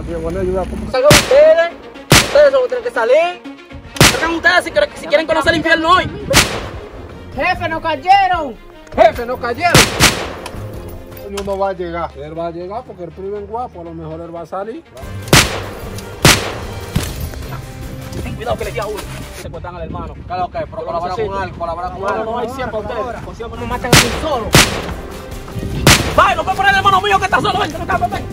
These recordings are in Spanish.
Aquí es buena ayuda. Salgan ustedes. Ustedes son los que tienen que salir. Salgan ustedes si quieren conocer el infierno hoy. Jefe, nos cayeron. Jefe, nos cayeron. Coño, no va a llegar. Él va a llegar porque el primo es guapo. A lo mejor él va a salir. Ten cuidado que le di a uno. Secuestran al hermano. Claro que, pero colabora con algo, colabora con algo. No hay siempre ustedes. Consigo que no matan a mí solo. Vaya, no puede poner el hermano mío que está solo. Ven, ven.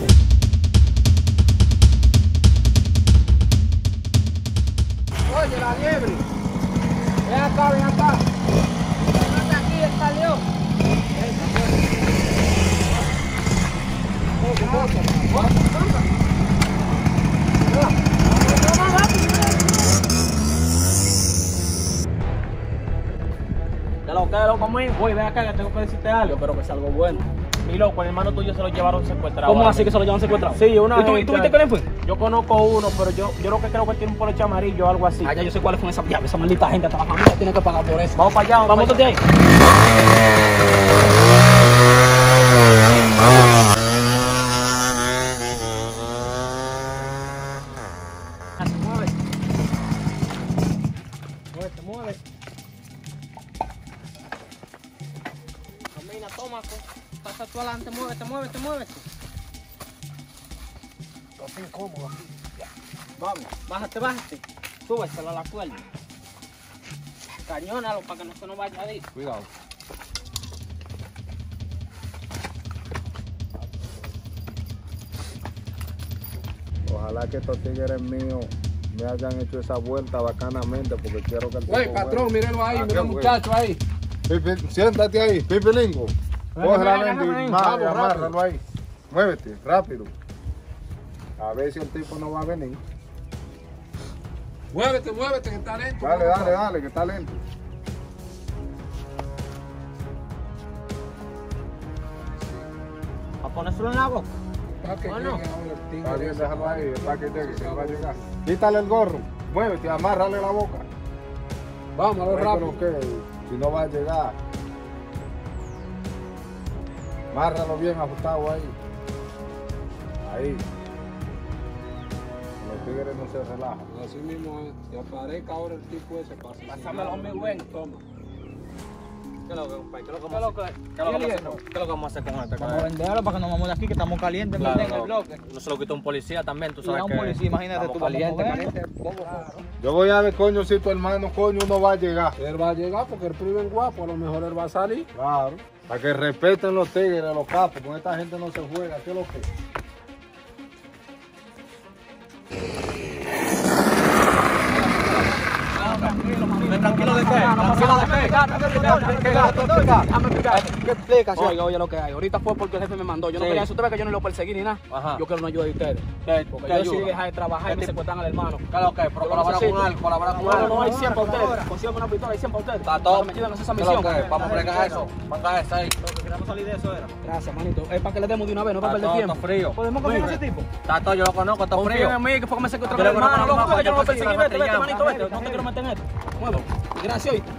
Oye, la liebre. Ven acá, ven acá. Mata aquí, él salió. Ya lo quedo conmigo. Voy, ven acá que tengo que decirte algo, pero que es algo bueno. Mi loco, el hermano tuyo se lo llevaron secuestrado. ¿Cómo así que se lo llevan secuestrado? Sí, una ¿Y tú viste quién fue? Yo conozco uno, pero yo lo que creo que tiene un poloche amarillo o algo así. Allá yo sé cuáles son esas diablos, esa maldita gente, hasta la familia tiene que pagar por eso. Vamos para allá, Vamos para de ahí. Mueve. Camina, toma, pasa tú adelante, muévete. Así incómodo aquí. Vamos, bájate. Súbeselo a la cuerda. Cañónalo para que no se nos vaya a ir. Cuidado. Ojalá que estos tigres míos me hayan hecho esa vuelta bacanamente porque quiero que el tipo... Güey, patrón, míralo ahí, mira el güey. muchacho ahí. Siéntate ahí, Pipilingo. Coge la lente y Vamos, amárralo ahí. Muévete, rápido. A ver si el tipo no va a venir. Muévete, que está lento. Dale, que está lento. ¿A ponérselo en la boca? Para que Bueno. llegue ahora el tigre. Está bien, déjalo ahí, para que llegue, que va a llegar. Quítale el gorro, muévete, amárrale la boca. Vamos, a ver rápido. Que si no va a llegar, amárralo bien ajustado ahí. Ahí. Los tigres no se relajan. Así mismo es. Que aparezca ahora el tipo ese. Pásamelo a mi güey. Toma. ¿Qué es lo que vamos a hacer con este? Vamos a venderlo para que nos vamos de aquí, que estamos calientes, Claro, en el bloque. no se lo quitó un policía también, tú Y sabes a un que policía, imagínate tú, estamos vamos calientes. Yo voy a ver, coño, si tu hermano, coño, no va a llegar. Él va a llegar porque el primo es guapo. A lo mejor él va a salir. Claro. Para que respeten los tigres, los capos. Con esta gente no se juega. ¿Qué es lo que? Tranquilo de qué, ¿Qué explicación? Oye, lo que hay. Ahorita fue porque el jefe me mandó. Yo no quería eso. Usted ve que yo no lo perseguí ni nada. Ajá. Yo quiero una ayuda de ustedes. Porque yo decidí dejar de trabajar y me secuestran al hermano. Claro que, pero colabora con algo, colabora con No, algo. hay 100 para ustedes. Consigo una pistola, hay 100 para ustedes. Está todo. Para que me ayuden a hacer esa Claro misión. que, vamos a bregar eso. Vamos a eso ahí. Queremos salir de eso, era. Gracias, manito. Es para que le demos de una vez, no para Está perder todo, tiempo. está frío. ¿Podemos confiar en ese tipo? Está todo, yo lo conozco, está Confíen frío. en mí, que fue que me secuestró Yo el le conozco hermano. a los Loco, que yo no lo mapos, yo perseguí. pensé que Vete, iba a manito, matar vete. No te quiero meter en esto. Muevo. Gracias, oíste.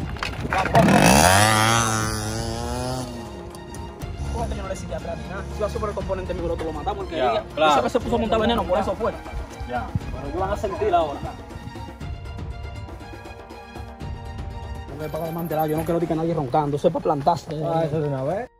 Fíjate, yo no le decía atrás ni nada. Si va a ser por el componente mío, lo matamos porque Ya, ella. claro. Dice que se puso a montar veneno, por eso fue. Ya. Pero ellos van a sentir ahora. No me paga de mantelar, yo no quiero que nadie roncando. Eso es para plantarse. Eso de una vez.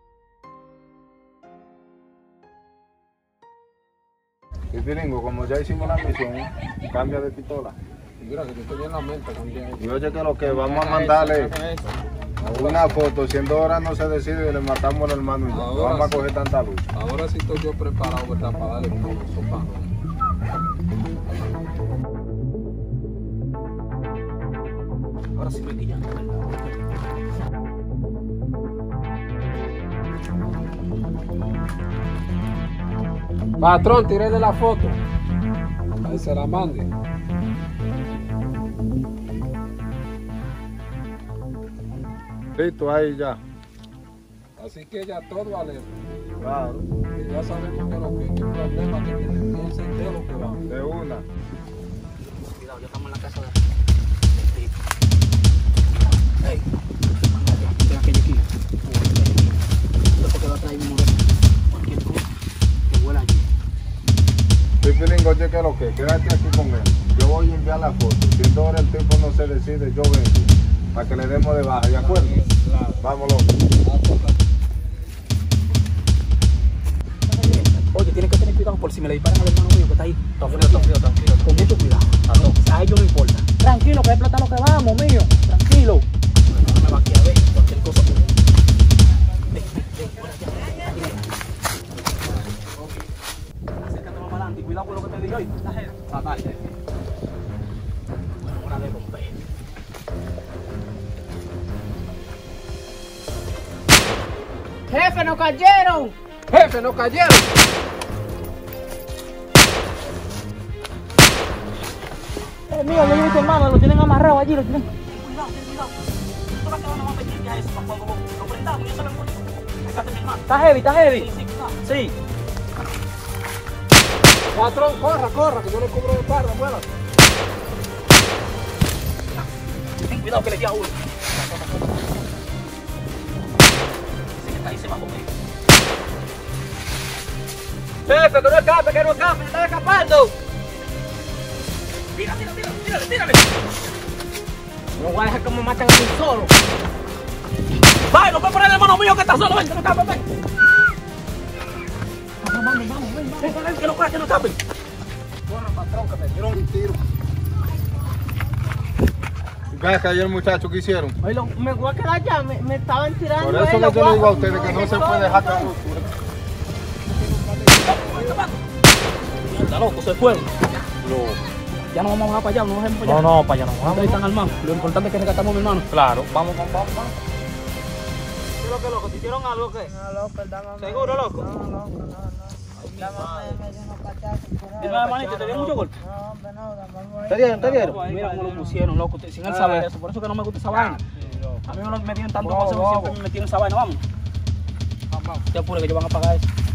Pipilingo, como ya hicimos la misión, cambia de pistola. Mira que te estoy en la mente. Y oye que lo que vamos a mandarle una foto, si en 2 horas no se decide y le matamos al hermano y no Ahora vamos a sí. coger tanta luz. Ahora sí estoy yo preparado, ¿verdad? Para darle como los sopanos. Ahora sí me quillan. Patrón, tírele la foto. Ahí se la mande. Listo, ahí ya. Así que ya todo alerta. Claro, Y ya sabemos que lo que el problema que tiene piensa en de lo que va. de una. Cuidado, ya estamos en la casa de tipo. Ey, mira aquello aquí. Esto que va a traer un cualquier cosa que huela allí. Pipilingo. Domingo, oye, ¿qué es lo que? Quédate aquí con él. Yo voy a enviar la foto. Si ahora el tipo no se decide, yo vengo. Para que le demos de baja, ¿de acuerdo? Claro. Vámonos. Oye, tienes que tener cuidado por si me le disparan al hermano mío que está ahí. Tranquilo. Con mucho cuidado. A ellos no importa. Tranquilo, que es plata lo que vamos, mío. Tranquilo. No me va aquí a ver cualquier cosa. Ven, por allá. Acércate más para adelante y cuidado con lo que te digo hoy. Fatal. Bueno, hora de romper. ¡Jefe, nos cayeron! Jefe, nos cayeron. Mío, yo vi tu hermano, lo tienen amarrado allí, lo tienen. Cuidado. Esto va a quedar más pendiente a eso para cuando lo prendamos, yo se lo encuentro. Fíjate, mi hermano. Está heavy. Sí, cuidado. Sí. Patrón, corra, que yo le cubro de espalda, muela. Ten cuidado que le di a uno. Ese que está ahí se va a comer. Jefe, que no escape, está escapando. Tírale. No voy a dejar que me maten a mí solo. Vaya, no puede poner el hermano mío que está solo, ven, que no escape, ven. Vamos, ven, que no escape. Corre, patrón, que me dieron un tiro. Ven acá, ayer el muchacho, ¿qué hicieron? Oye, me voy a quedar allá, me estaban tirando. Por eso que yo le digo a ustedes que no se puede dejar caer. Está loco, se fueron. Ya no vamos a bajar para allá, no bajemos para allá. No, para allá no. Ustedes están armados. Lo importante es que rescatamos a mi hermano. Claro, vamos. ¿Qué es loco? ¿Te hicieron algo o qué? No, loco, dámame. ¿Seguro, loco? No. Dámame, me dio unos cachazos por ahí. Dime, hermanito, ¿te dio mucho golpe? No, hombre, no, dame. ¿Te dieron? Mira cómo lo pusieron, loco, sin él saber eso. Por eso que no me gusta esa vaina. A mí me dieron tanto consejo y siempre me metieron esa vaina. Vamos. Te apures que ellos van a pagar eso.